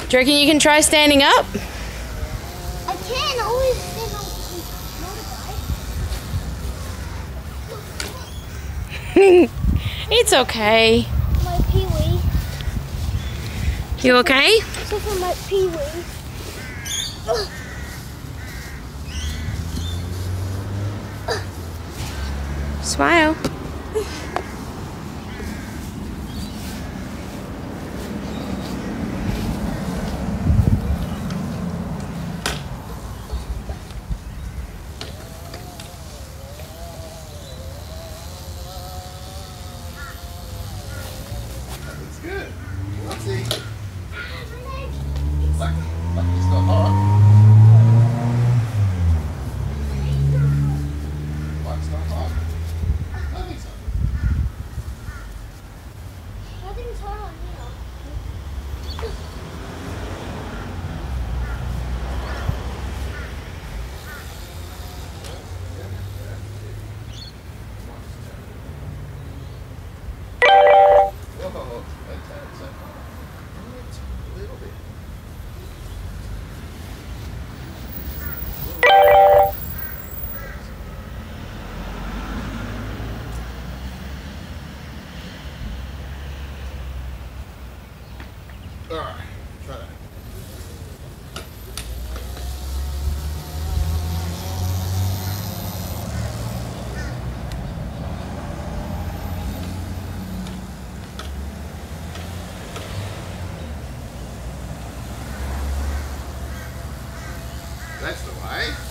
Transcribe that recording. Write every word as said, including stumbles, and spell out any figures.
Do you reckon you can try standing up? I can always stand on motorbike. It's okay. My pee-wee. You okay? Except for my pee-wee. Smile. That's good. Let's see. Like, like it's not hot. Like it's not hot. Nothing's hot. Nothing's hot on here. Whoa, that's a little bit. All right, try that. That's the way.